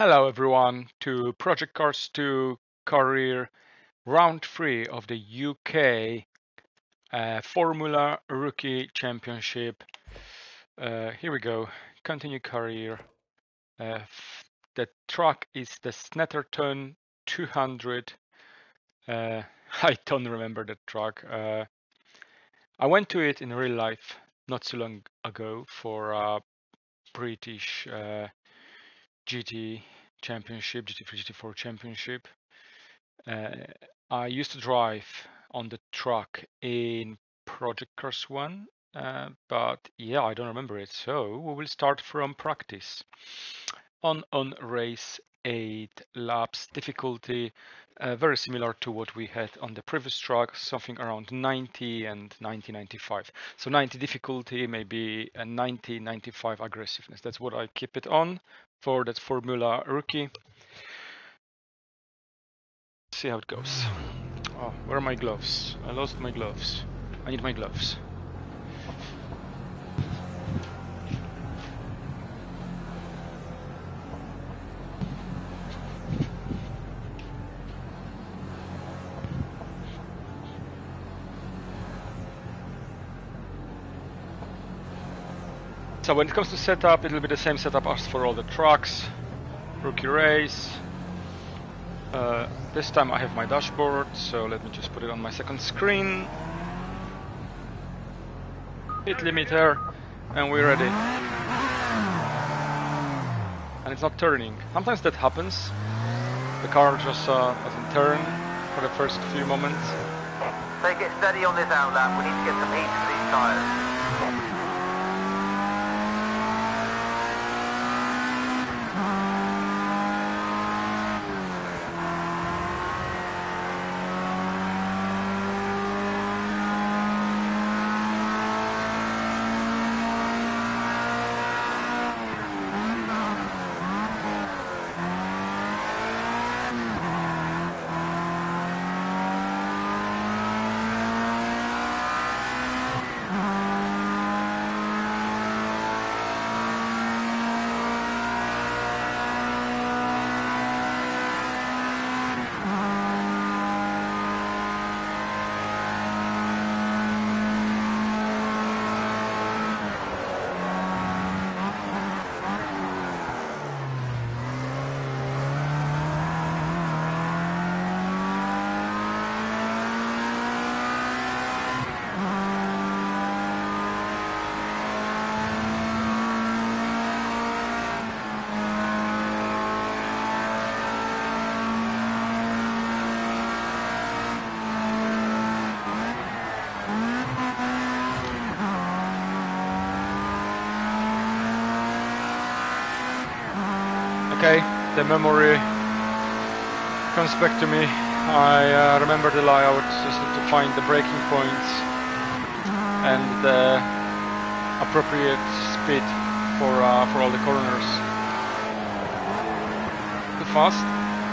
Hello everyone to Project Cars 2 Career Round 3 of the UK Formula Rookie Championship. Here we go. Continue career. The track is the Snetterton 200. I don't remember the track. I went to it in real life not so long ago for a British GT Championship, GT3, GT4 Championship. I used to drive on the track in Project Cars 1, but yeah, I don't remember it. So we will start from practice. On race 8 laps, difficulty very similar to what we had on the previous track, something around 90 and 90-95. So 90 difficulty, maybe a 90-95 aggressiveness. That's what I keep it on for that Formula Rookie. See how it goes. Oh, where are my gloves? I lost my gloves. I need my gloves. So when it comes to setup, it'll be the same setup as for all the trucks. Rookie race. This time I have my dashboard, so let me just put it on my second screen. Hit limiter, and we're ready. And it's not turning. Sometimes that happens. The car just doesn't turn for the first few moments. Take it steady on this outlap. We need to get some heat to these tyres. Okay, the memory comes back to me. I remember the layout, just need to find the braking points and the appropriate speed for all the corners. Too fast?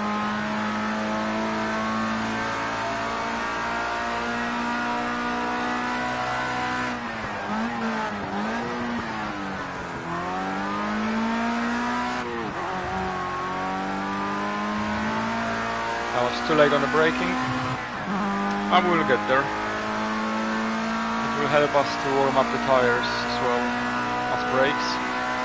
I was too late on the braking. I will get there. It will help us to warm up the tires as well as brakes.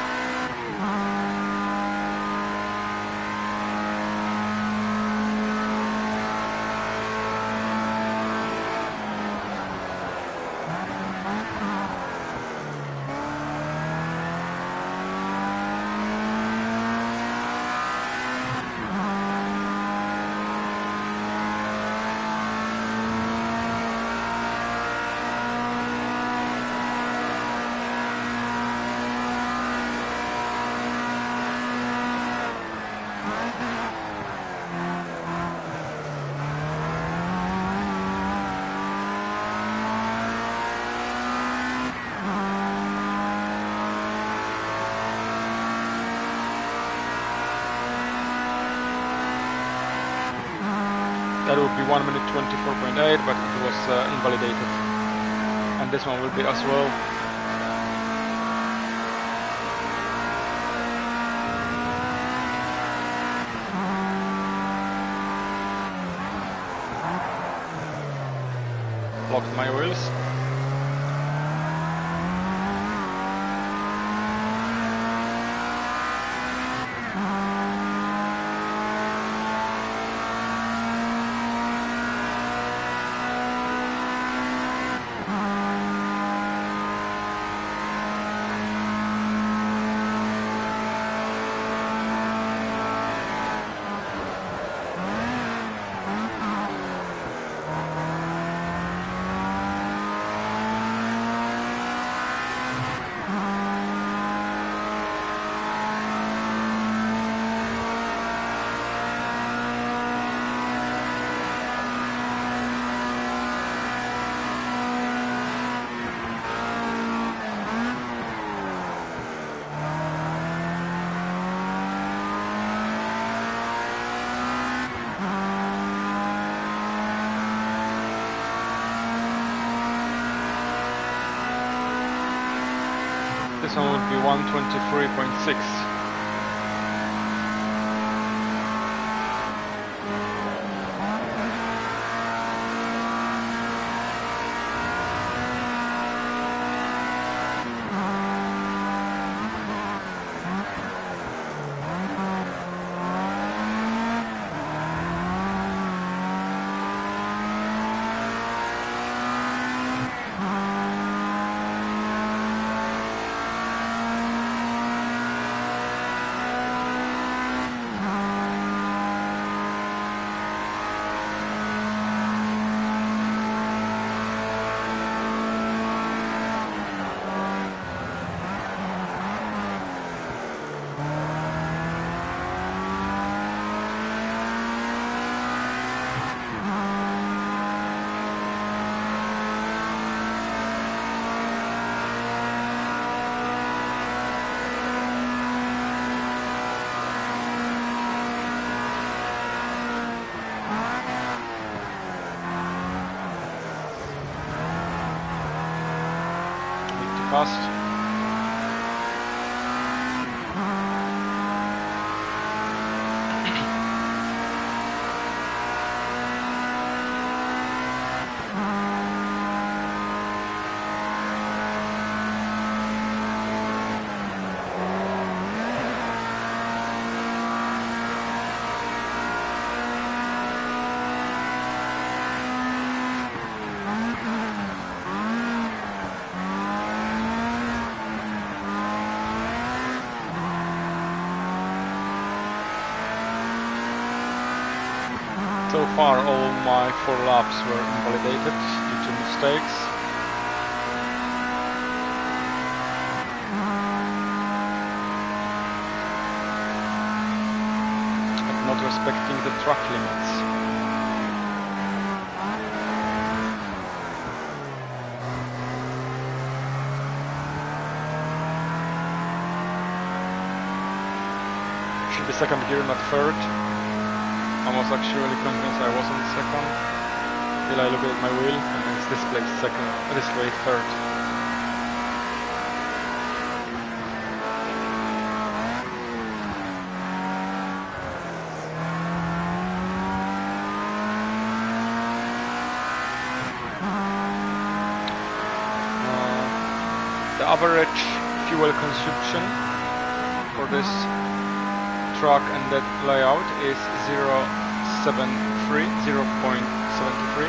That would be 1 minute 24.8, but it was invalidated. And this one will be as well. my wheels. This one would be 123.6. Fast. So far all my 4 laps were invalidated due to mistakes. And not respecting the track limits. Should be second gear, not third. I was actually convinced I was on second, till I look at my wheel and it's displayed second, displayed third. The average fuel consumption for this track and that layout is 0.73.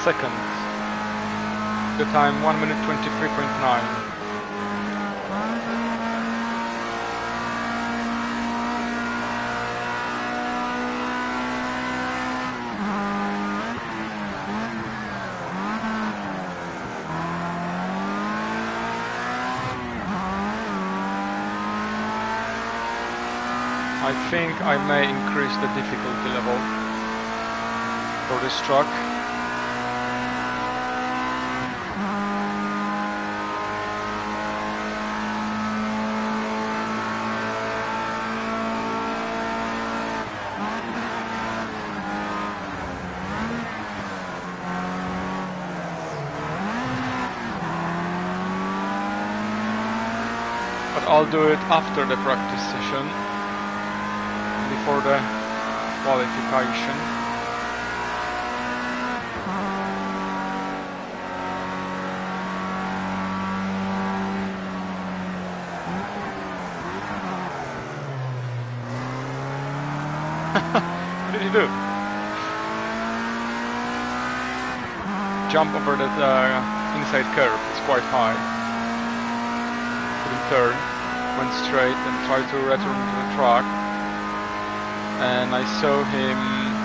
seconds. The time 1 minute 23.9. I think I may increase the difficulty level for this truck. But I'll do it after the practice session, before the qualification. What did you do? Jump over that inside curve, it's quite high. Couldn't turn, went straight and tried to return to the track. And I saw him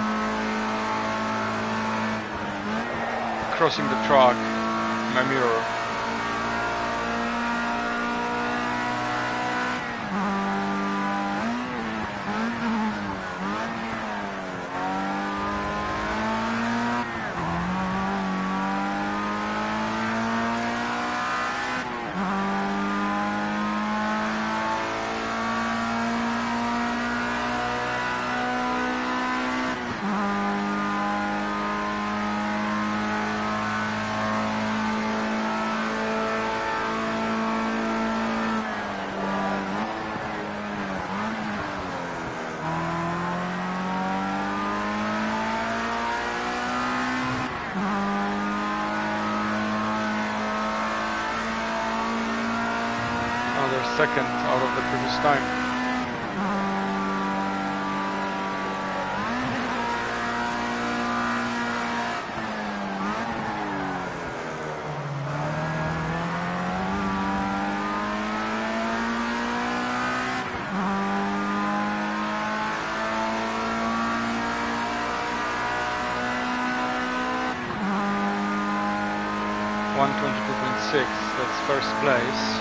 crossing the track in my mirror. Second out of the previous time. .6, that's first place.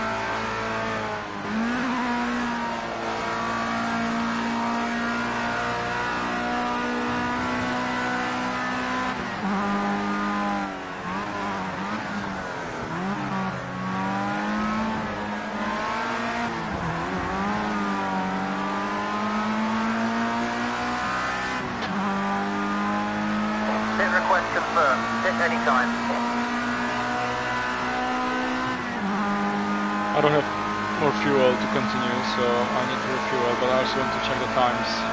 Pit request confirmed. Pit anytime. I don't have more fuel to continue, so I need to refuel, but I also want to check the times.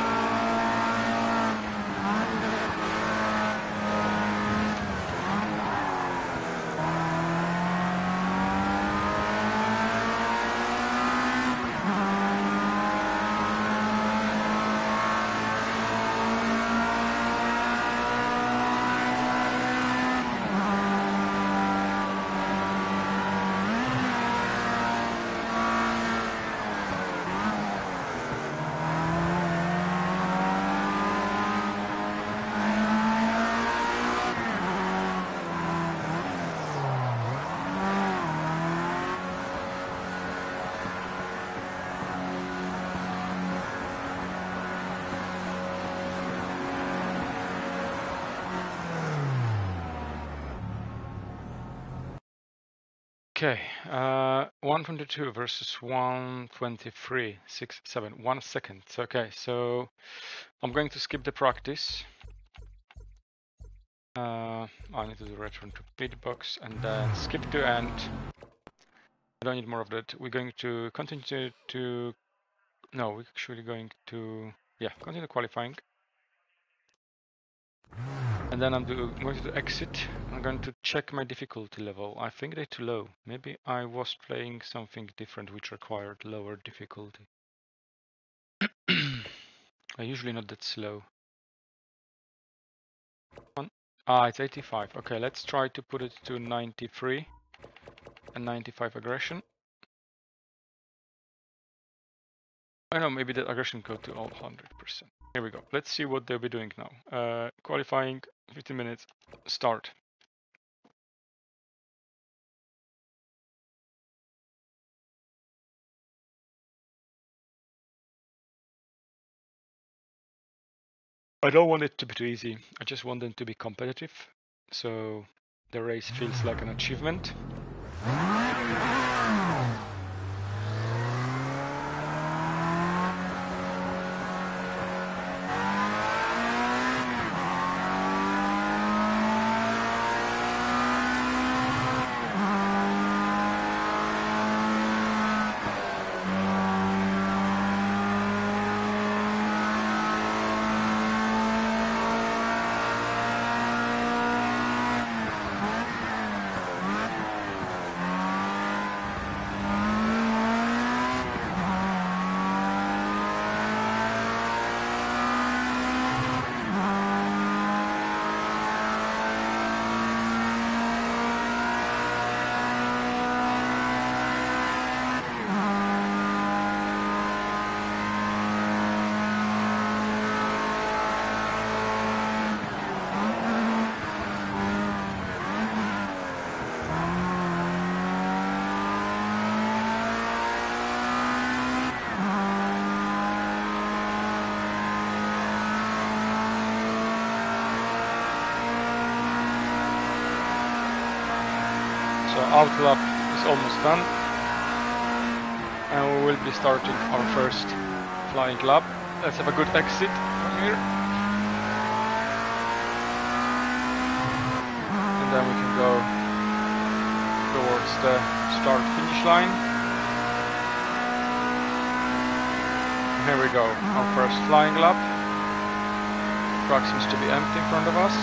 Okay, 122 versus 123, 6, 7, 1 second. Okay, so I'm going to skip the practice. I need to do return to pit box and then skip to end. I don't need more of that. We're going to continue to, no, we're actually going to, yeah, continue qualifying. And then I'm going to exit. I'm going to check my difficulty level. I think they're too low. Maybe I was playing something different which required lower difficulty. I'm usually not that slow. Ah, it's 85. Okay, let's try to put it to 93 and 95 aggression. I know, maybe the aggression go to all 100%. Here we go. Let's see what they'll be doing now. Qualifying, 15 minutes, start. I don't want it to be too easy. I just want them to be competitive. So the race feels like an achievement. So outlap is almost done, and we will be starting our first flying lap. Let's have a good exit from here, and then we can go towards the start-finish line. Here we go, our first flying lap. Track seems to be empty in front of us.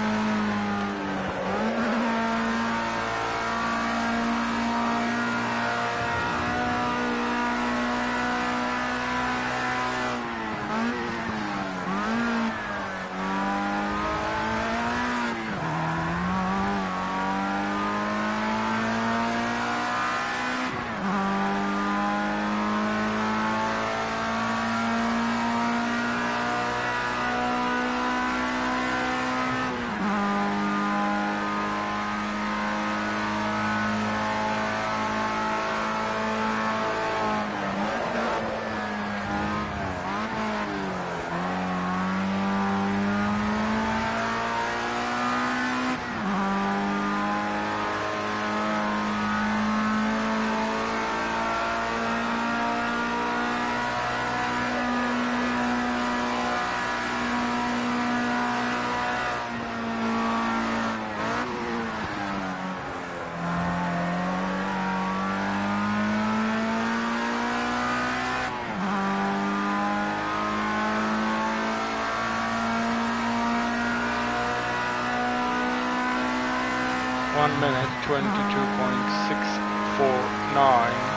Minute 22.649.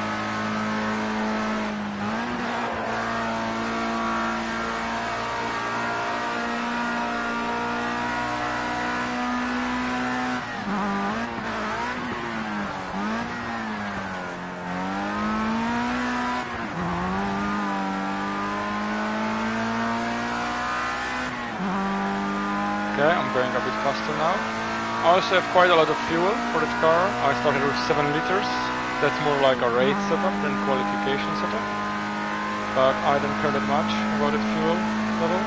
Okay, I'm going a bit faster now. I also have quite a lot of fuel for this car. I started with 7 liters. That's more like a race setup than qualification setup. But I don't care that much about the fuel level.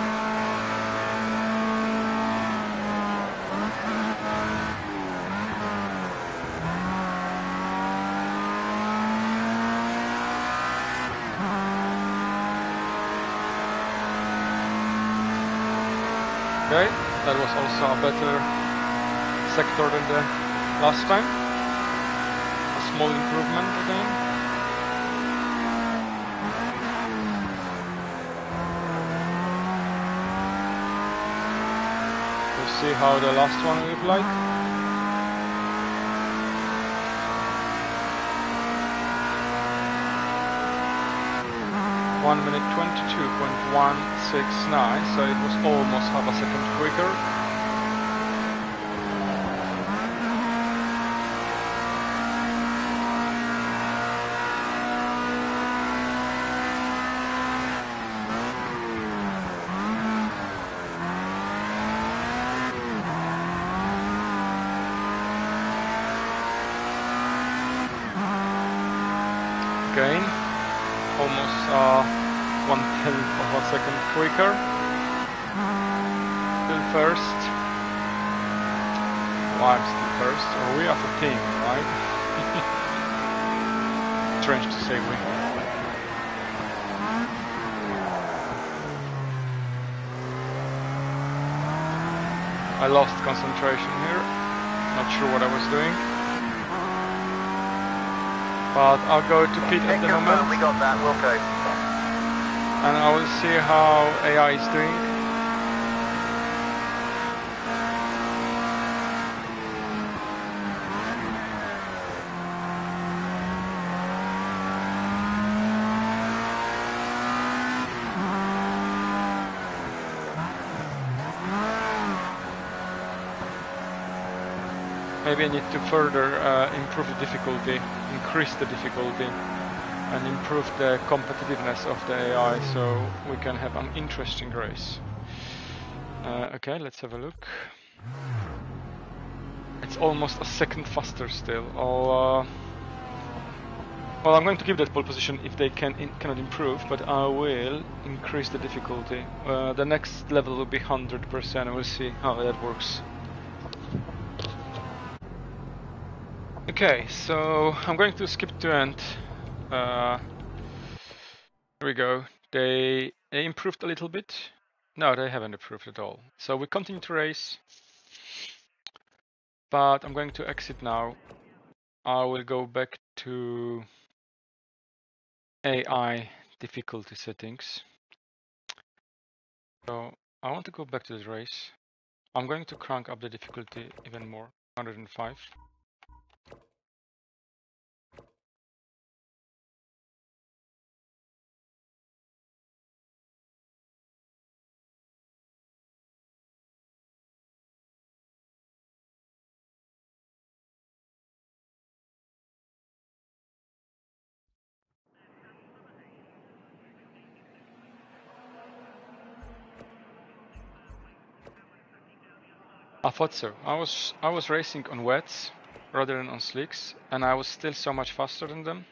Okay, that was also a better sector than the last time. A small improvement again. We'll see how the last one will look like. One minute 22.169, so it was almost half a second quicker. almost 1/10 of a second quicker. Still first. Well, I'm still first. Or we as a team, right? Strange to say we. I lost concentration here. Not sure what I was doing. But I'll go to pit at the moment. We got that, we'll go. And I will see how AI is doing. Maybe I need to further improve the difficulty, increase the difficulty, and improve the competitiveness of the AI so we can have an interesting race. Okay, let's have a look. It's almost a second faster still. Well, I'm going to keep that pole position if they cannot improve, but I will increase the difficulty. The next level will be 100%. We'll see how that works. Okay, so I'm going to skip to end. Here we go. They improved a little bit. No, they haven't improved at all. So we continue to race, but I'm going to exit now. I will go back to AI difficulty settings. So I want to go back to the race. I'm going to crank up the difficulty even more, 105. I thought so. I was racing on wets rather than on slicks, and I was still so much faster than them.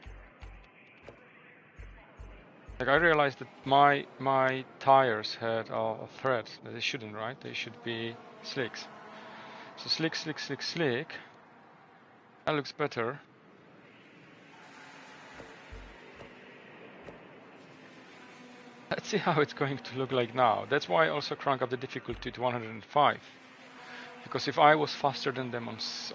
Like I realized that my tires had a thread that they shouldn't, right? They should be slicks. So slick, slick, slick, slick. That looks better. Let's see how it's going to look like now. That's why I also crank up the difficulty to 105. Because if I was faster than them on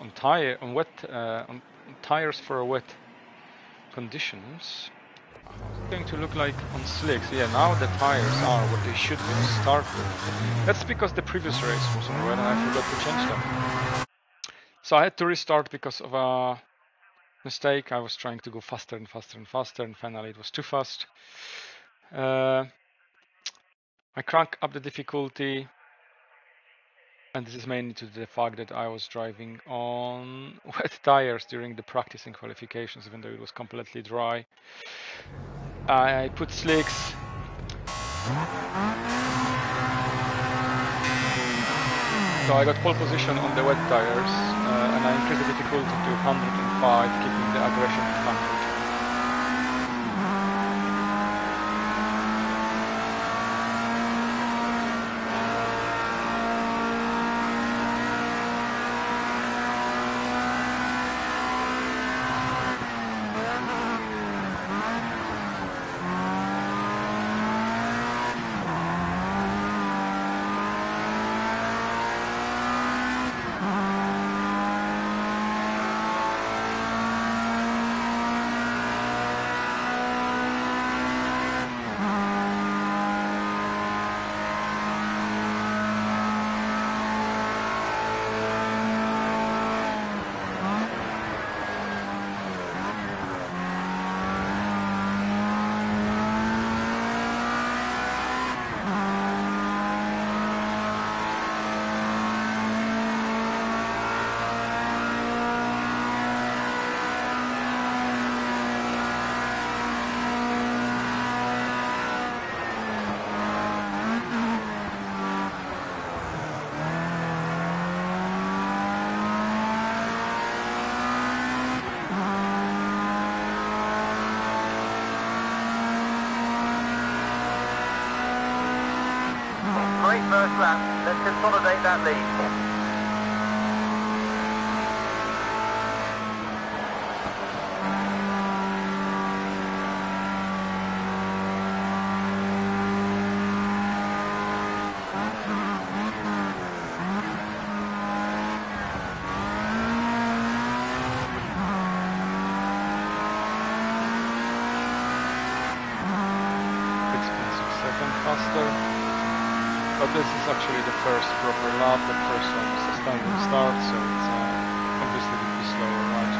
tires for wet conditions, how's it going to look like on slicks? Yeah, now the tires are what they should be to start with. That's because the previous race was on wet and I forgot to change them. So I had to restart because of a mistake. I was trying to go faster and faster and faster, and finally it was too fast. I crank up the difficulty. And this is mainly due to the fact that I was driving on wet tires during the practicing qualifications, even though it was completely dry. I put slicks. So I got pole position on the wet tires, and I increased the difficulty to 105, keeping the aggression at 100. that lead. Faster, but this is actually the first proper lap. The first one is a standing start, so it's obviously will be slower, right?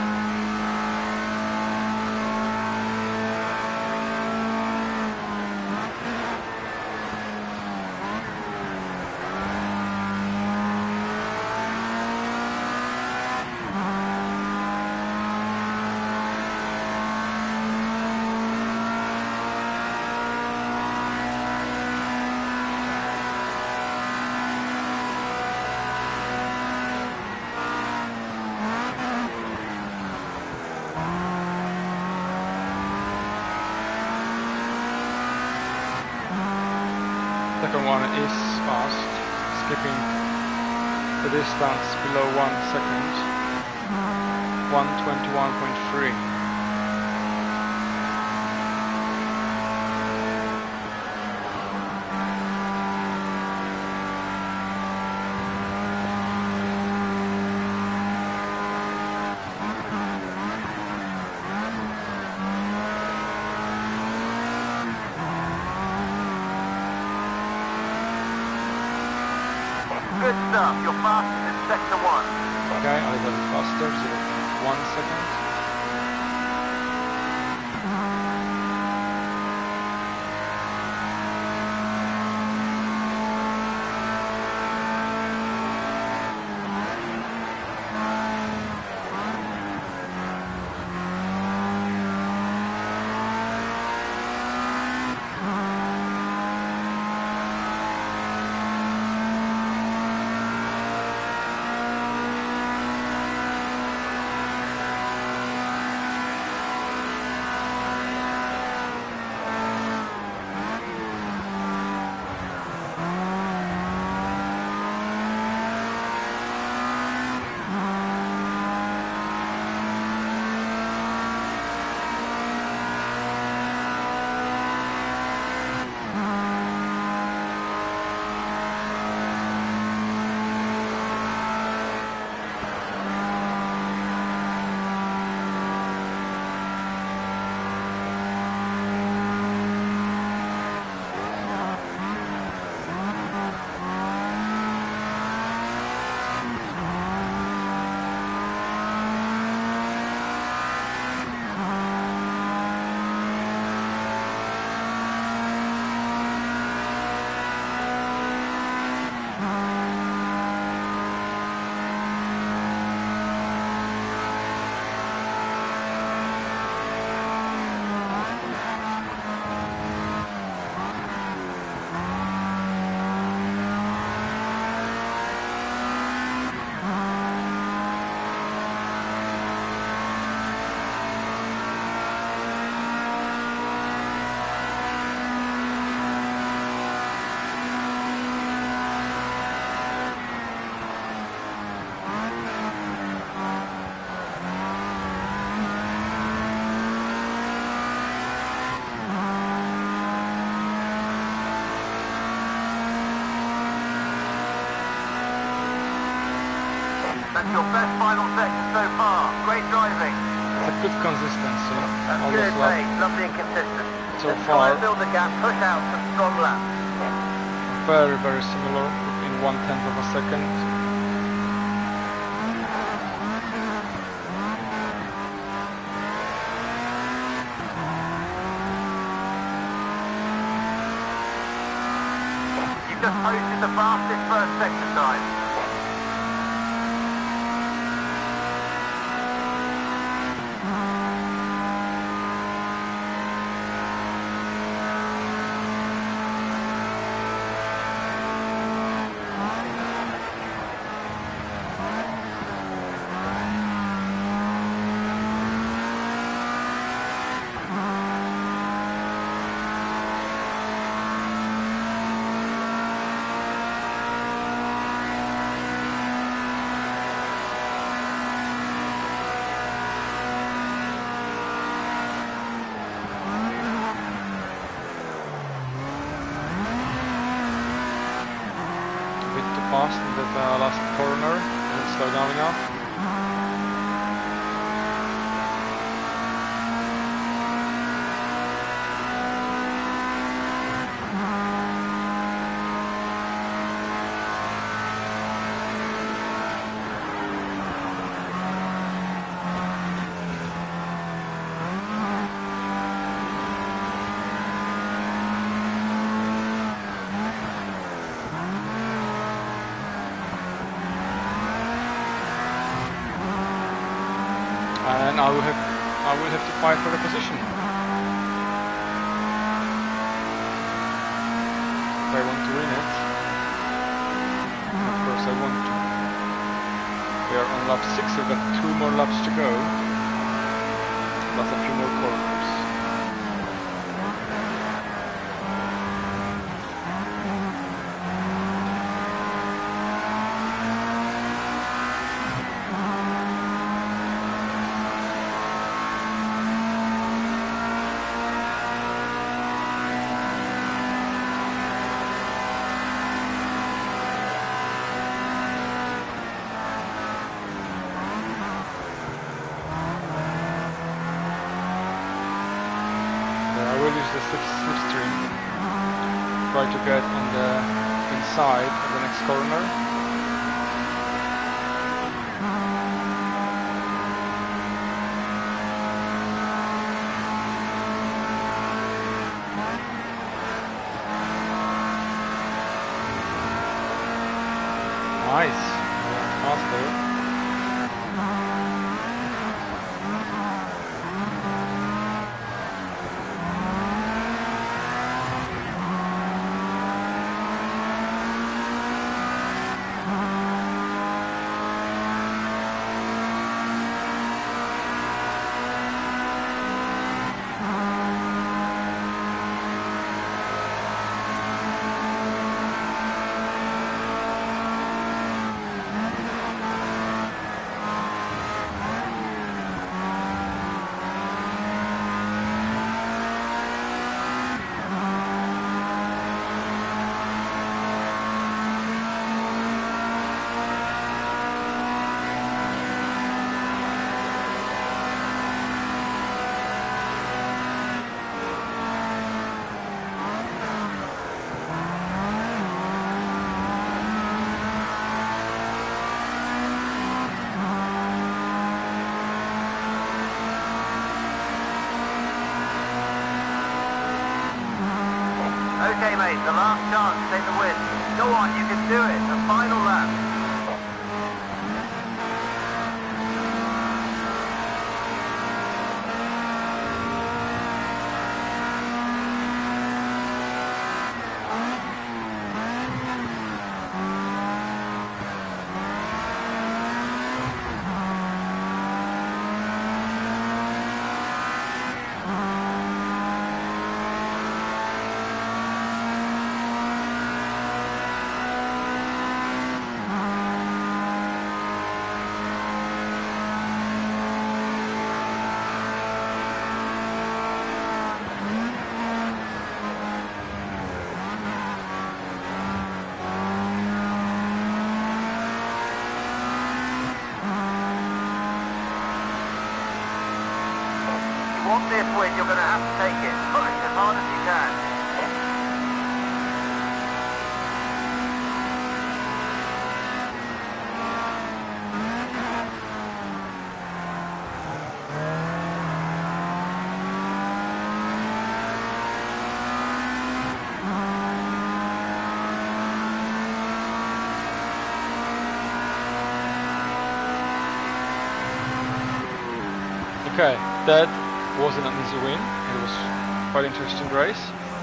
Second one is fast, skipping the distance below 1 second, 1:21.3. Good stuff. You're fastest in sector 1. Okay, I got it faster, 0.1 second. That's your best final section so far. Great driving. It's a good consistency. That's All good this lap pace. Lovely and consistent. so Let's try far, and build the gap. Push out some strong laps. very, very similar in 1/10 of a second. You've just posted the fastest first sector time. fast in that last corner. Didn't slow down enough. And I will have to fight for the position. If I want to win it. Of course I want to. We are on lap 6, we've got 2 more laps to go. Plus a few more corners. I will use the slipstream, try to get on the inside of the next corner. Nice, fast there. Okay, mate, the last chance to take the win. Go on, you can do it. The final lap. Want this win, you're going to have to take it. Push as hard as you can. Okay, that wasn't an easy win. It was quite an interesting race.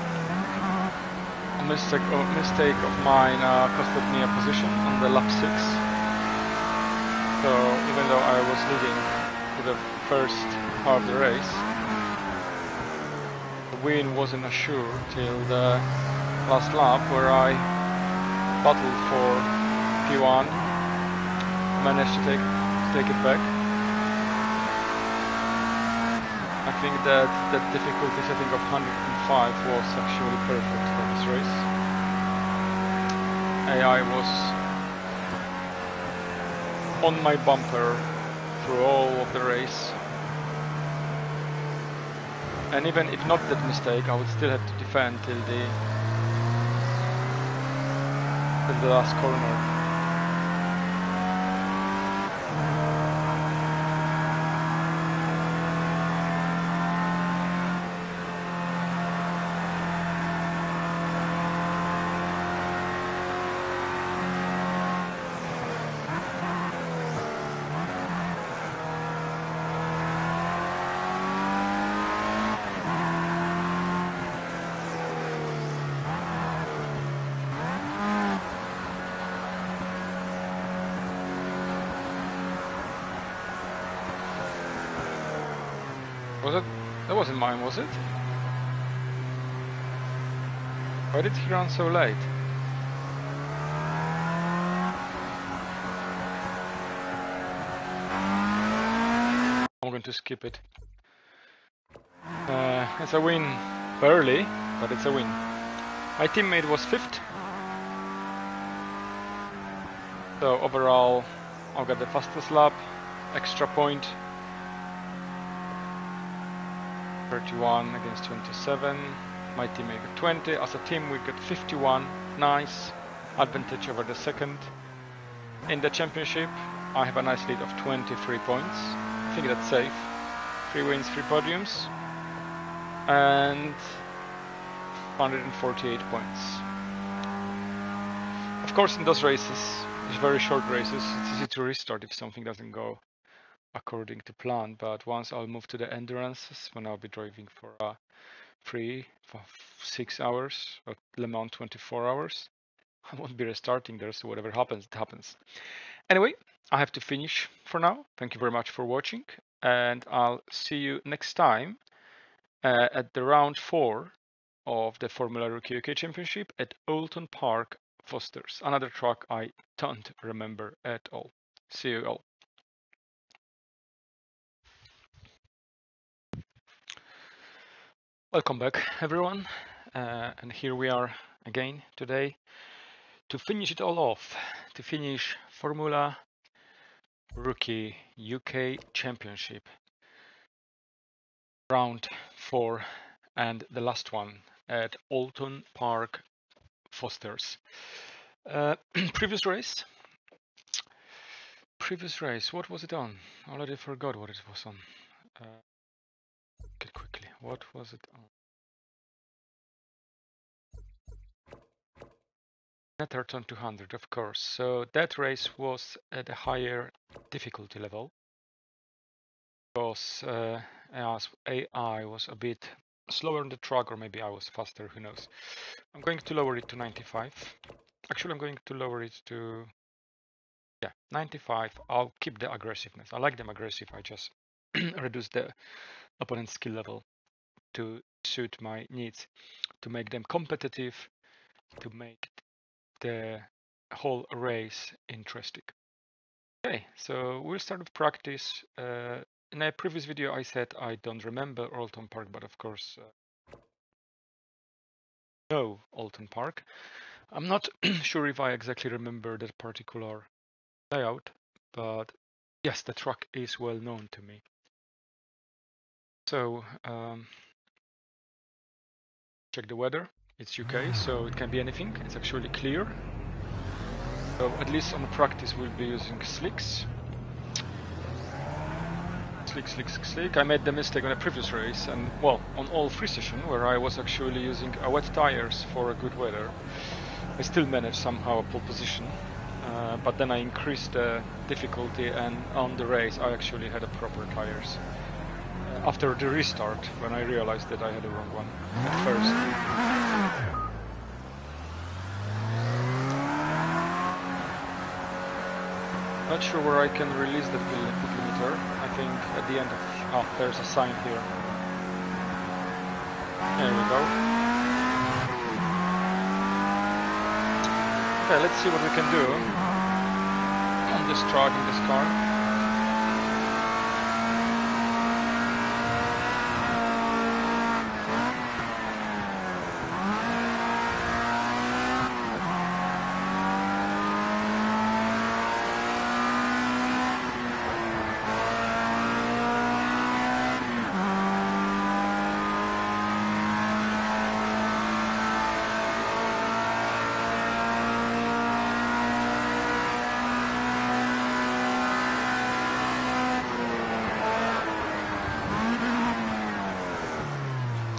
A mistake of mine costed me a position on the lap 6. So even though I was leading for the first half of the race, the win wasn't assured till the last lap, where I battled for P1, managed to take it back. I think that the difficulty setting of 105 was actually perfect for this race. AI was on my bumper through all of the race. And even if not that mistake, I would still have to defend till the last corner. Was it? That wasn't mine, was it? Why did he run so late? I'm going to skip it. It's a win, barely, but it's a win. My teammate was 5th. So overall, I'll get the fastest lap, extra point. 31 against 27. My teammate got 20. As a team, we got 51. Nice advantage over the second. In the championship, I have a nice lead of 23 points. I think that's safe. 3 wins, 3 podiums, and 148 points. Of course, in those races, these very short races, it's easy to restart if something doesn't go according to plan, but once I'll move to the endurances, when I'll be driving for 6 hours, or Le Mans 24 hours, I won't be restarting there, so whatever happens, it happens. Anyway, I have to finish for now. Thank you very much for watching, and I'll see you next time at the round 4 of the Formula Rookie UK Championship at Oulton Park, Fosters. Another track I don't remember at all. See you all. Welcome back, everyone, and here we are again today to finish it all off, to finish Formula Rookie UK Championship round 4 and the last one at Oulton Park, Fosters. Previous race, what was it on? I already forgot what it was on. Get quickly, what was it on? Netherton 200, of course. So that race was at a higher difficulty level because as AI was a bit slower on the track, or maybe I was faster, who knows. I'm going to lower it to 95. Actually, I'm going to lower it to 95. I'll keep the aggressiveness. I like them aggressive. I just reduce the opponent's skill level to suit my needs, to make them competitive, to make the whole race interesting. Okay, so we'll start with practice. In a previous video, I said I don't remember Oulton Park, but of course, know Oulton Park. I'm not sure if I exactly remember that particular layout, but yes, the track is well known to me. So check the weather. It's UK, so it can be anything. It's actually clear. So at least on the practice, we'll be using slicks. Slick. I made the mistake on a previous race, and well, on all 3 sessions where I was actually using wet tires for a good weather. I still managed somehow a pole position, but then I increased the difficulty, and on the race I actually had a proper tires. After the restart, when I realized that I had the wrong one at first. Not sure where I can release the speed limiter. I think at the end of... Oh, there's a sign here. There we go. Okay, let's see what we can do on this track, in this car.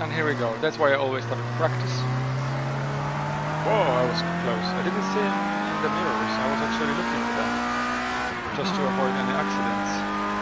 And here we go. That's why I always started practice. Whoa, I was close. I didn't see him in the mirrors. I was actually looking at them just to avoid any accidents.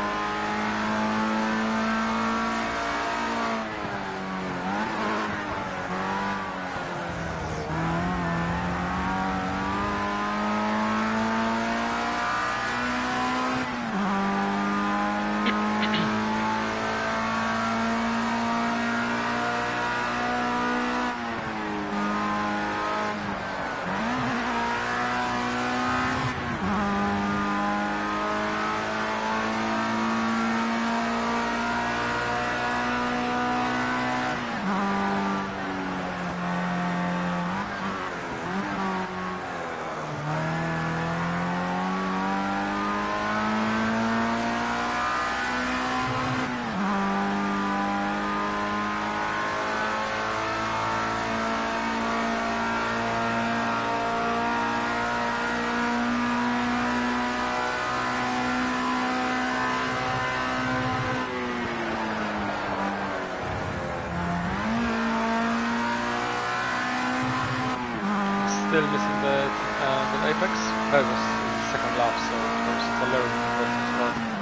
Still missing the apex. That was the second lap, so of course it's a learning process as well.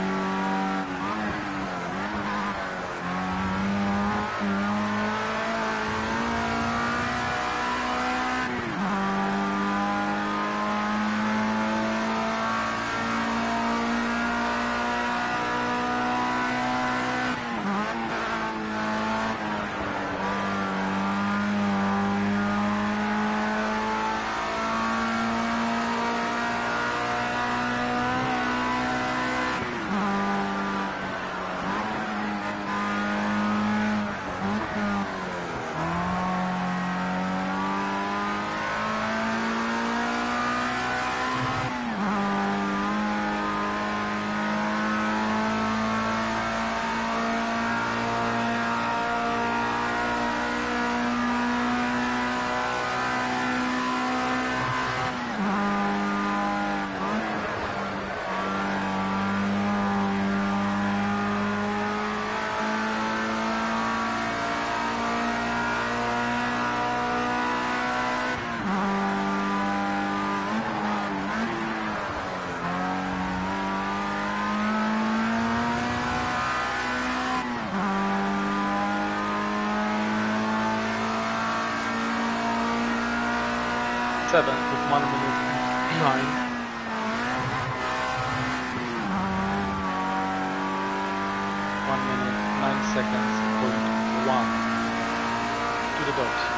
Seven with 1 minute 9. 1 minute 9 seconds point 1 to the dot.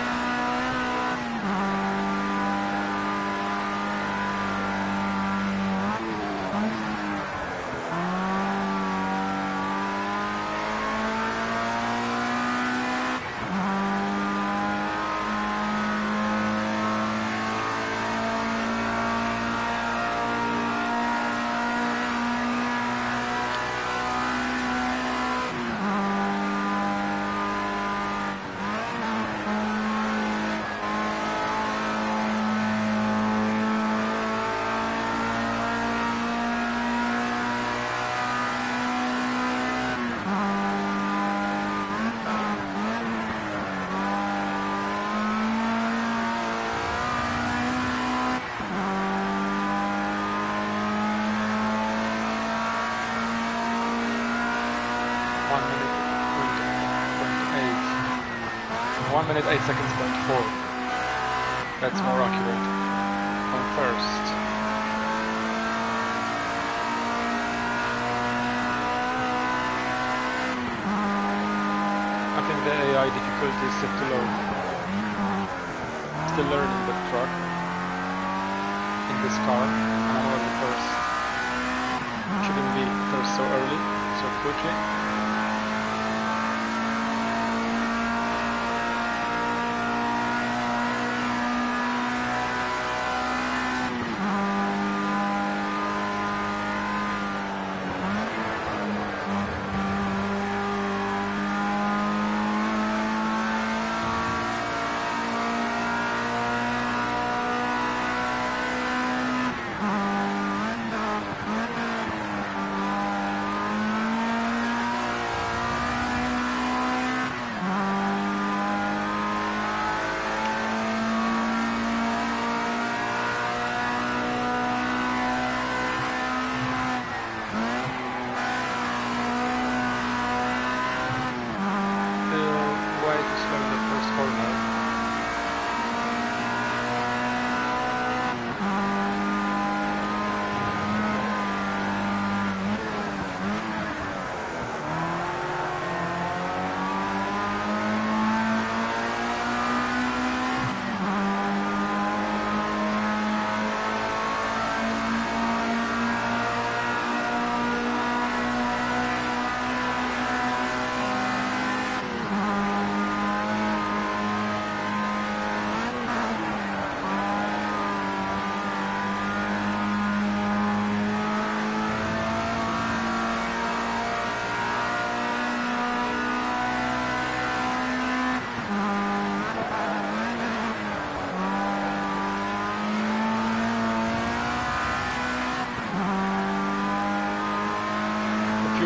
One minute 8 seconds point 4. That's more accurate. On first. I think the AI difficulty is set to low. Still learning the truck in this car, and I'm already first. Shouldn't be first so early, so quickly.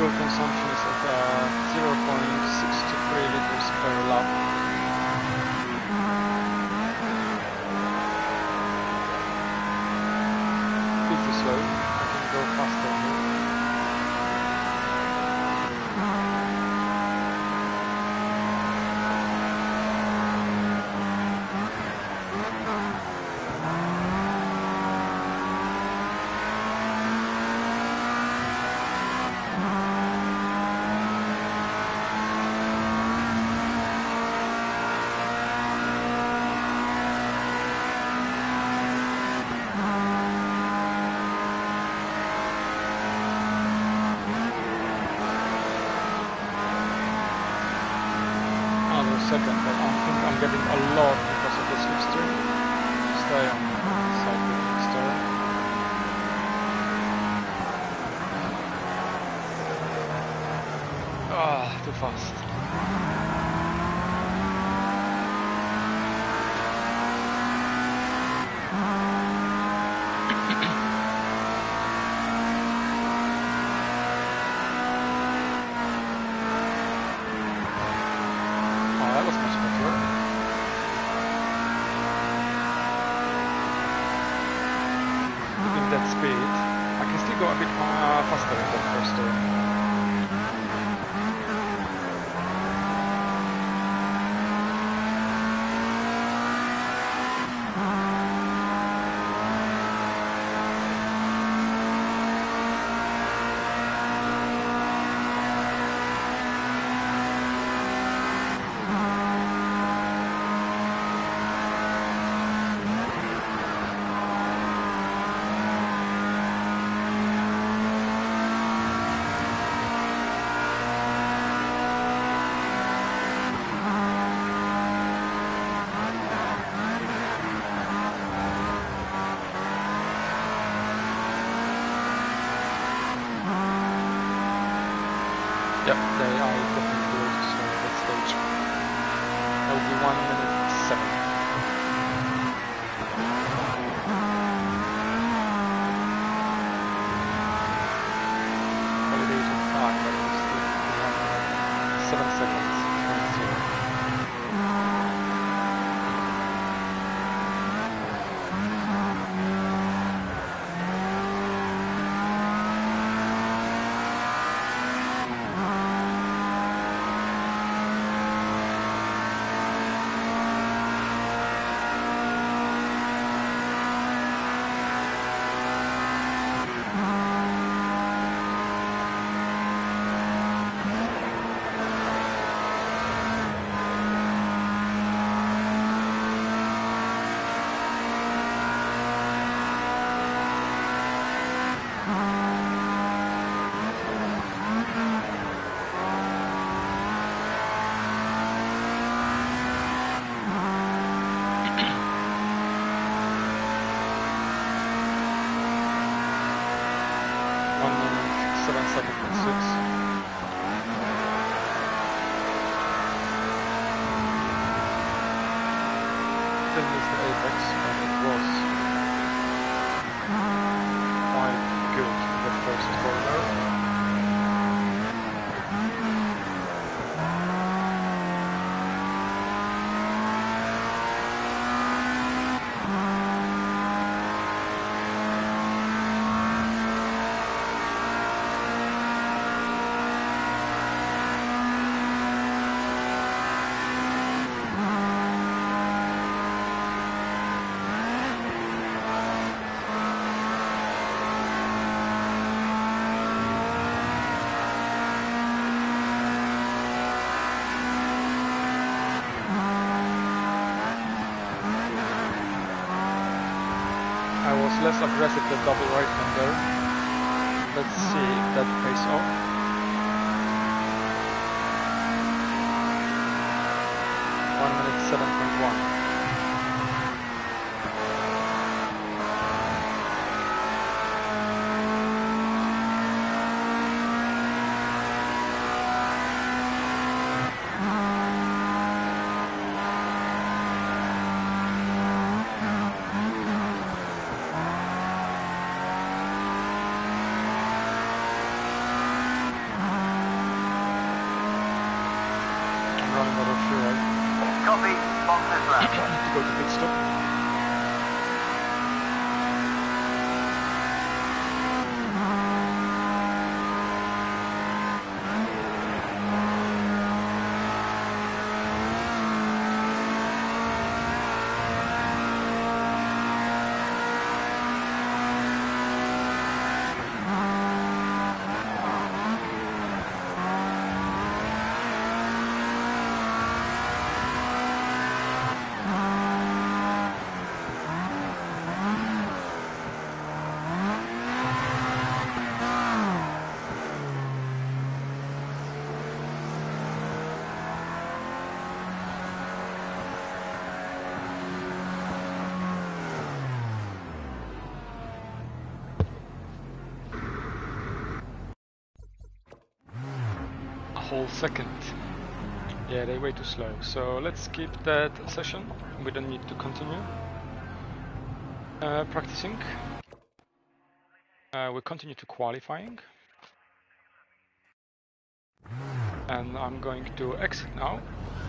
fuel consumption is at 0.63 liters per lap. Pretty slow. I can go faster here. Second, but I think I'm getting a lot because of the slipstream. Stay on side with extra. Ah, too fast. That was much better. Keeping that speed, I can still go a bit faster in that first turn. Yep, they are definitely good to that stage. That will be 1 minute 7. Validated 5, but it was still 1 minute 7 seconds. 1-0. Didn't miss the apex, but it was quite good in the first corner. I was less aggressive than double right-hander. Let's see if that pays off. One minute 7.1. go to pit stop. Whole second. Yeah, they're way too slow. So let's skip that session. We don't need to continue practicing. We continue to qualifying. And I'm going to exit now.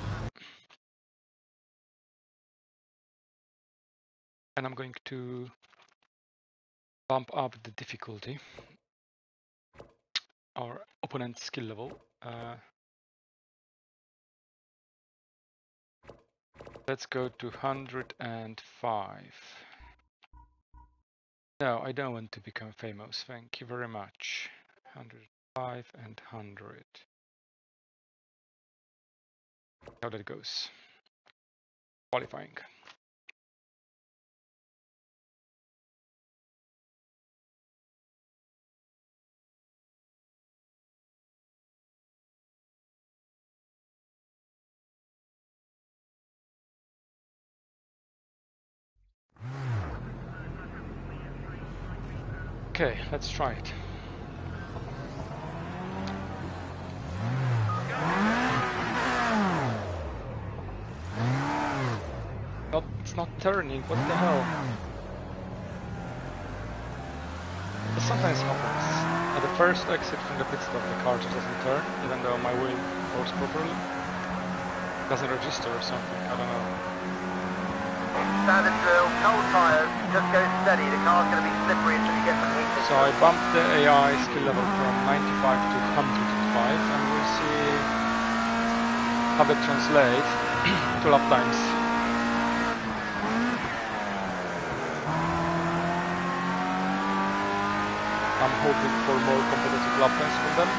And I'm going to bump up the difficulty or opponent skill level. Let's go to 105. No, I don't want to become famous. Thank you very much. 105 and 100. How that goes. Qualifying. Okay, let's try it. Oh, it's not turning, what the hell? This sometimes happens. At the first exit from the pit stop, the car just doesn't turn, even though my wheel works properly. It doesn't register or something, I don't know. Standard drill, cold tyres, just go steady. The car's going to be slippery until you get some heat. So I bumped the AI skill level from 95 to 105, and we'll see how that translates to lap times. I'm hoping for more competitive lap times from them.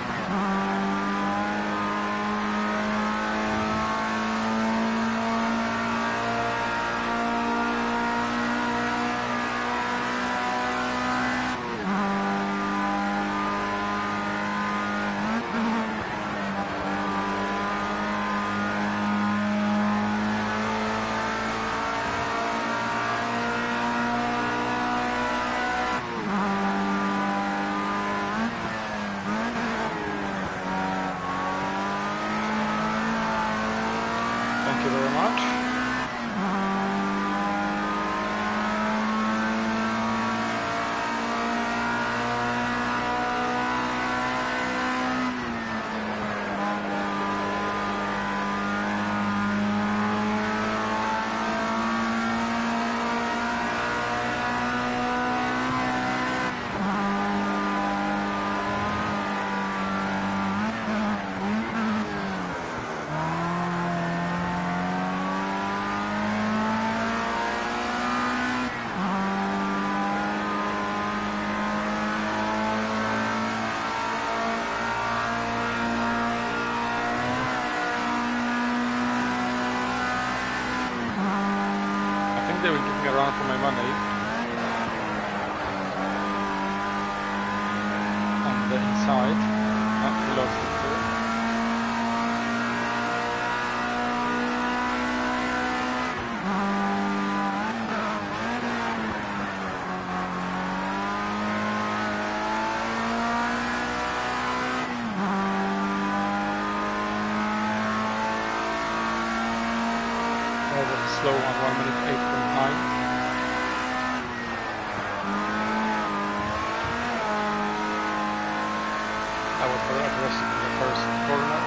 Thank you very much. They will give me a run for my money. On the inside, not below 50. Slow on 1 minute 8.9. I was very aggressive in the first corner.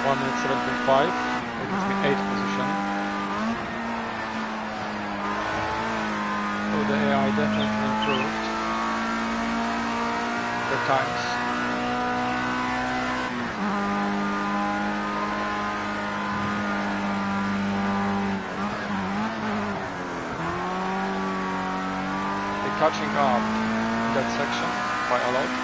1 minute 7.5. That gives me 8th position. So the AI definitely improved the times. They're catching up in that section by a lot.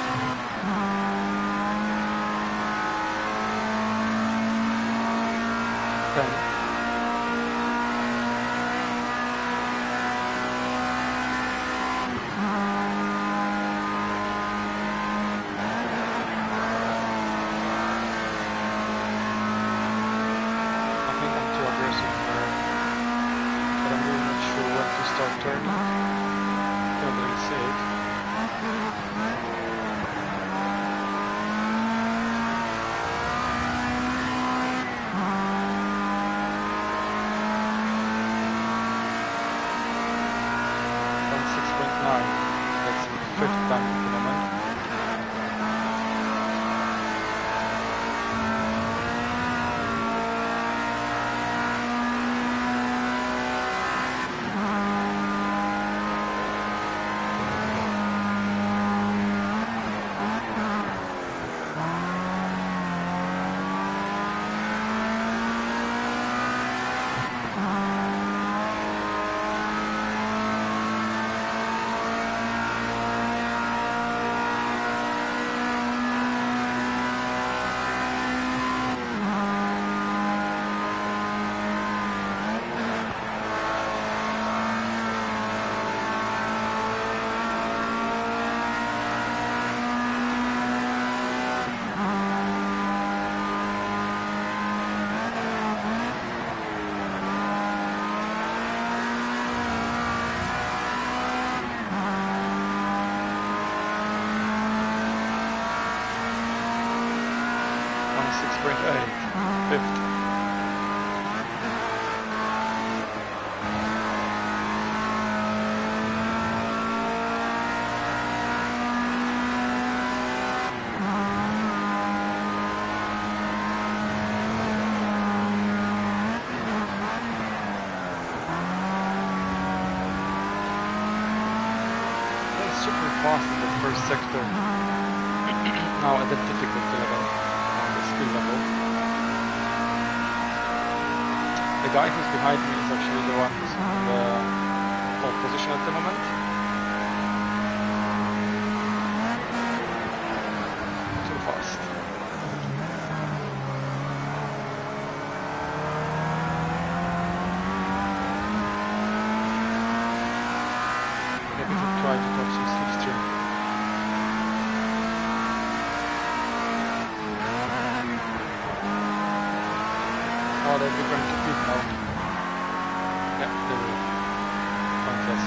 Fast in the first sector. Now at the difficulty level, on the skill level. The guy who's behind me is actually the one who's in the pole position at the moment. Too fast. Maybe to try to catch some slipstream. Oh, they're going to pit now. Yeah, they will. Pointless.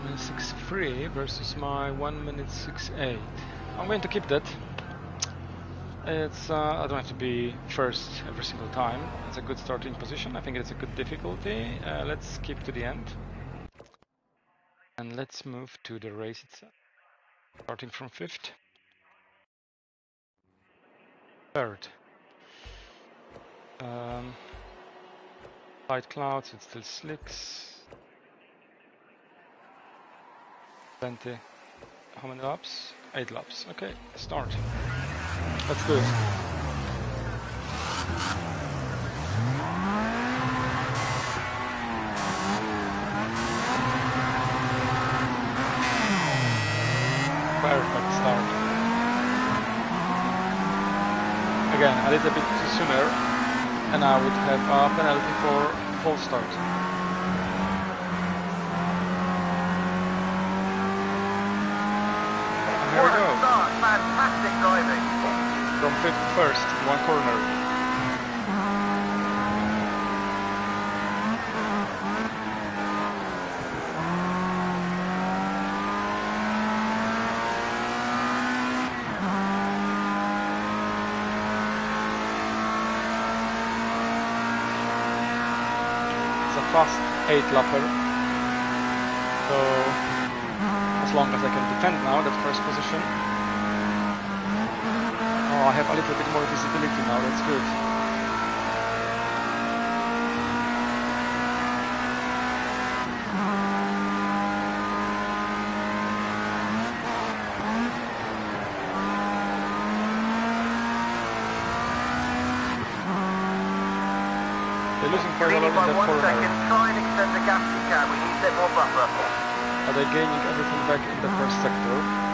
minute 6.3 versus my 1 minute 6.8. I'm going to keep that. It's I don't have to be first every single time. It's a good starting position. I think it's a good difficulty. Let's skip to the end. And let's move to the race itself. Starting from 5th. 3rd. Light clouds, it still slicks. Plenty. How many laps? 8 laps. Okay, start. Let's do it. Perfect start. Again, a little bit too sooner, and I would have a penalty for false start. And here we go. Fantastic driving. From 5th to 1st, one corner. Fast 8-lapper, so as long as I can defend now that first position. Oh, I have a little bit more visibility now, that's good. They're losing quite a lot in that corner. Try and extend the gap if you can. We need a bit more buffer. Are they gaining everything back in the first sector?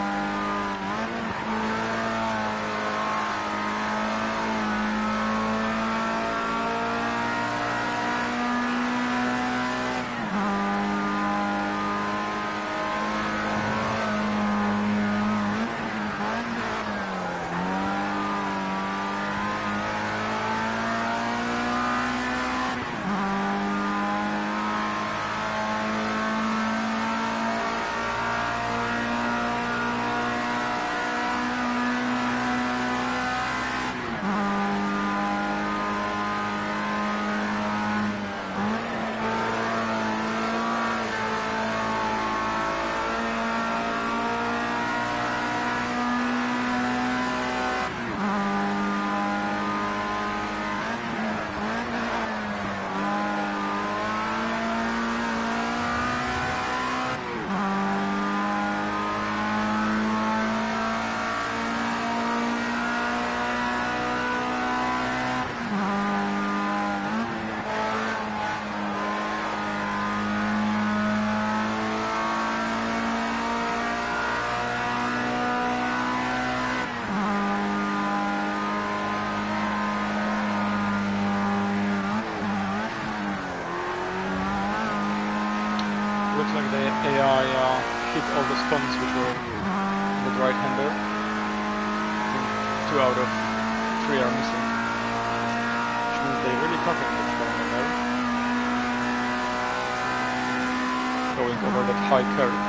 Looks like the AI hit all the stuns which were on the right-hander. 2 out of 3 are missing, which means they're really cutting what's going on there. Going over that high curve.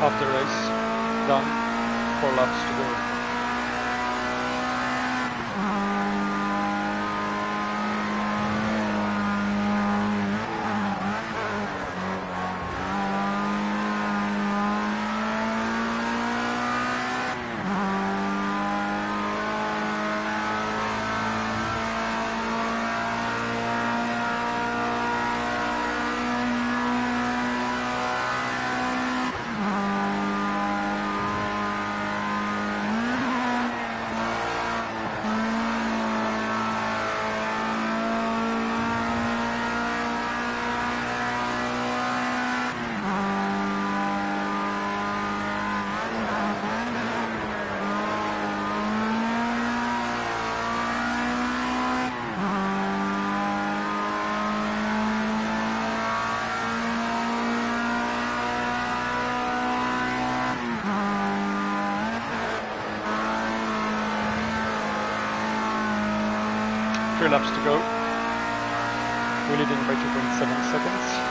half the race done, 4 laps to go. Three laps to go. We're leading by 2.7 seconds.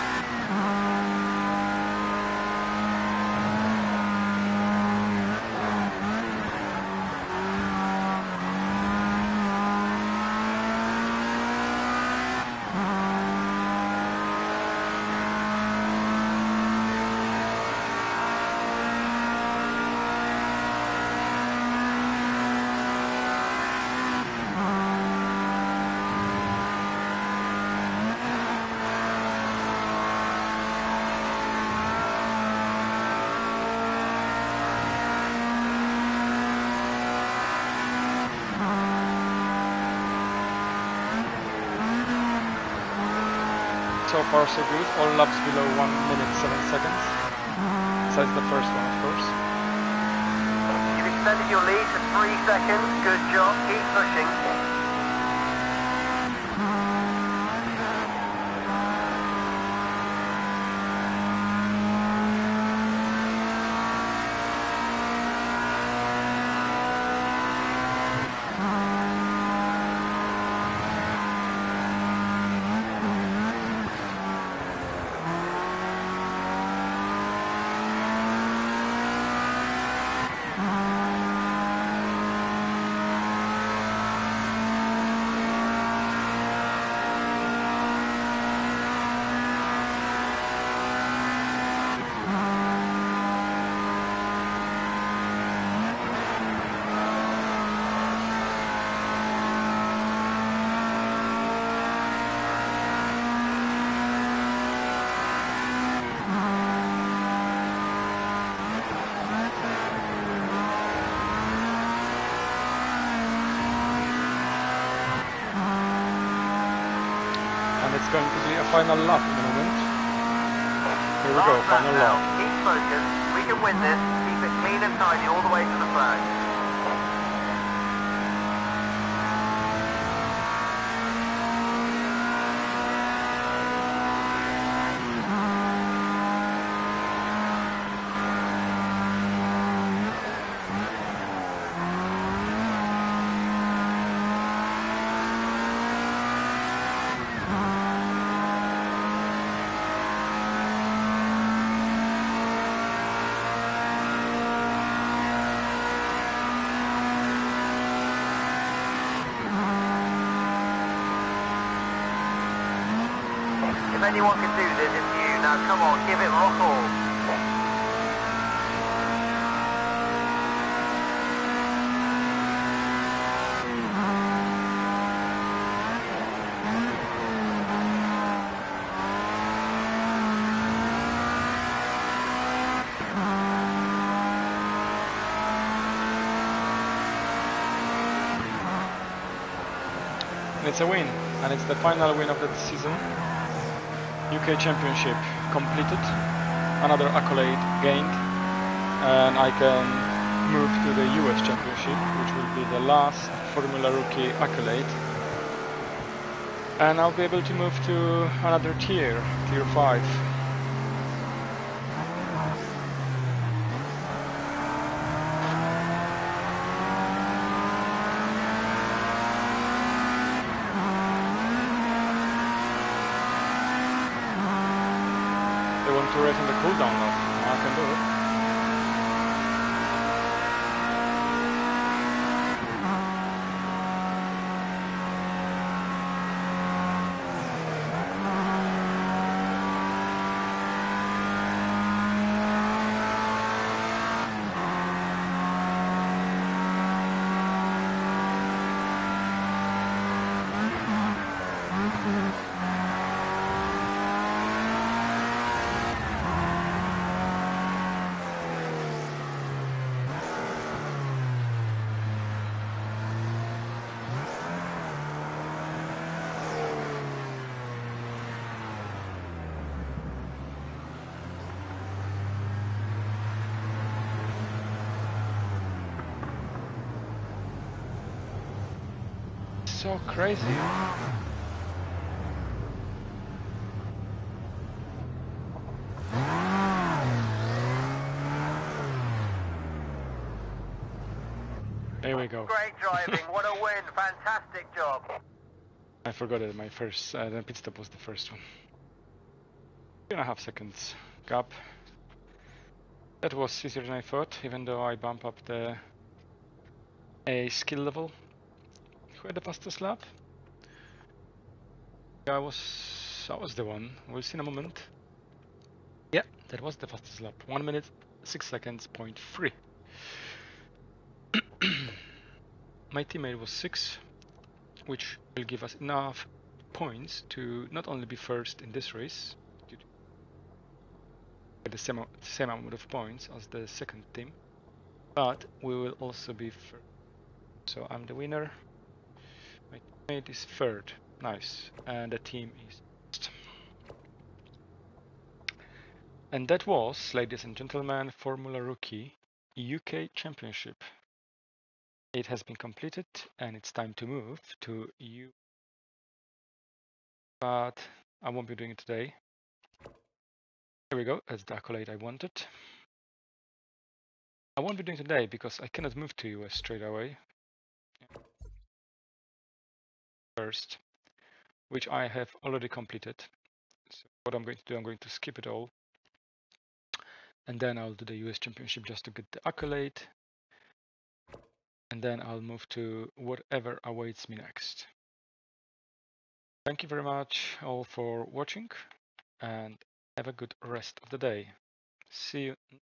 So far so good, all laps below 1 minute 7 seconds, besides the first one of course. You've extended your lead to 3 seconds, good job, keep pushing. It's going to be a final lap in a moment. Here we go, Last final lap now. lap. Keep focused, we can win this, keep it clean and tidy all the way to the flag. If anyone can do this, it's you. Now come on, give it rock all. And it's a win, and it's the final win of the season. UK Championship completed, another accolade gained, and I can move to the US Championship, which will be the last Formula Rookie accolade, and I'll be able to move to another tier 5. They want to race in the cooldown now. I can do it. so crazy. There we go. Great driving, what a win, fantastic job. I forgot that my first the pit stop was the first one. 2.5 seconds gap. That was easier than I thought, even though I bump up the skill level. Who had the fastest lap? Yeah, I was the one. We'll see in a moment. Yeah, that was the fastest lap. 1 minute, 6 seconds, 0.3. My teammate was 6, which will give us enough points to not only be first in this race, due to the same amount of points as the second team, but we will also be first. So I'm the winner. My teammate is third. Nice. And the team is first. And that was, ladies and gentlemen, Formula Rookie UK Championship. It has been completed and it's time to move to EU. But I won't be doing it today. Here we go, that's the accolade I wanted. I won't be doing it today because I cannot move to US straight away. First, which I have already completed. So what I'm going to do, I'm going to skip it all. And then I'll do the US Championship just to get the accolade. And then I'll move to whatever awaits me next. Thank you very much all for watching and have a good rest of the day. See you